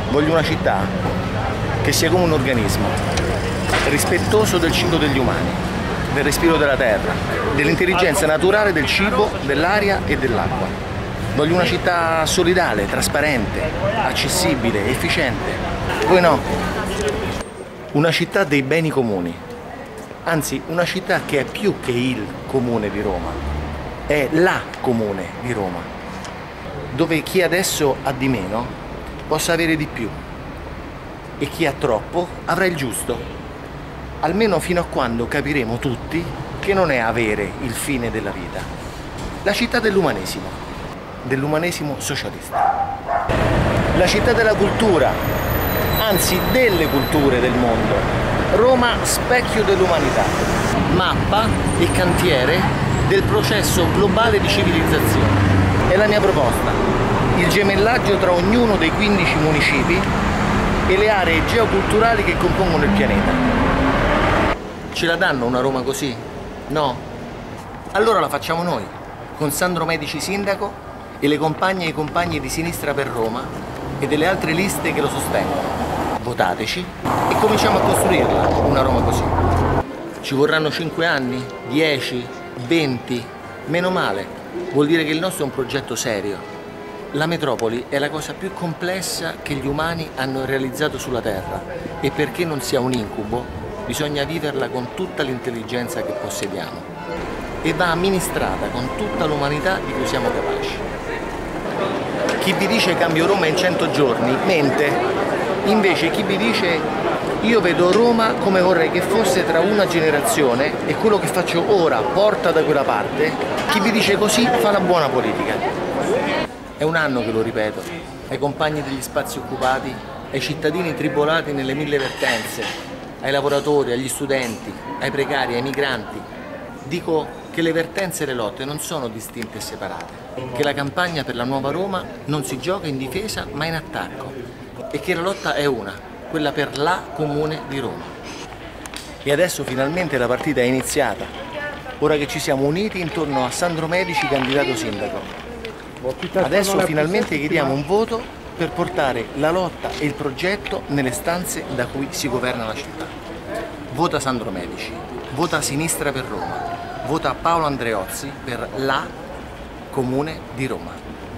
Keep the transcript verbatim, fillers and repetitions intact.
Voglio una città che sia come un organismo, rispettoso del ciclo degli umani, del respiro della terra, dell'intelligenza naturale del cibo, dell'aria e dell'acqua. Voglio una città solidale, trasparente, accessibile, efficiente. Voi no? Una città dei beni comuni, anzi una città che è più che il comune di Roma, è la comune di Roma, dove chi adesso ha di meno possa avere di più e chi ha troppo avrà il giusto, almeno fino a quando capiremo tutti che non è avere il fine della vita. La città dell'umanesimo, dell'umanesimo socialista. La città della cultura, anzi delle culture del mondo. Roma specchio dell'umanità, mappa e cantiere del processo globale di civilizzazione. È la mia proposta. Il gemellaggio tra ognuno dei quindici municipi e le aree geoculturali che compongono il pianeta. Ce la danno una Roma così? No? Allora la facciamo noi, con Sandro Medici sindaco e le compagne e i compagni di Sinistra per Roma e delle altre liste che lo sostengono. Votateci e cominciamo a costruirla, una Roma così. Ci vorranno cinque anni? dieci? venti? Meno male, vuol dire che il nostro è un progetto serio. La metropoli è la cosa più complessa che gli umani hanno realizzato sulla Terra e perché non sia un incubo bisogna viverla con tutta l'intelligenza che possediamo e va amministrata con tutta l'umanità di cui siamo capaci. Chi vi dice cambio Roma in cento giorni mente, invece chi vi dice io vedo Roma come vorrei che fosse tra una generazione e quello che faccio ora porta da quella parte, chi vi dice così fa la buona politica. È un anno che lo ripeto, ai compagni degli spazi occupati, ai cittadini tribolati nelle mille vertenze, ai lavoratori, agli studenti, ai precari, ai migranti. Dico che le vertenze e le lotte non sono distinte e separate, che la campagna per la nuova Roma non si gioca in difesa ma in attacco e che la lotta è una, quella per la comune di Roma. E adesso finalmente la partita è iniziata, ora che ci siamo uniti intorno a Sandro Medici, candidato sindaco. Adesso finalmente chiediamo un voto per portare la lotta e il progetto nelle stanze da cui si governa la città. Vota Sandro Medici, vota Sinistra per Roma, vota Paolo Andreozzi per la Comune di Roma.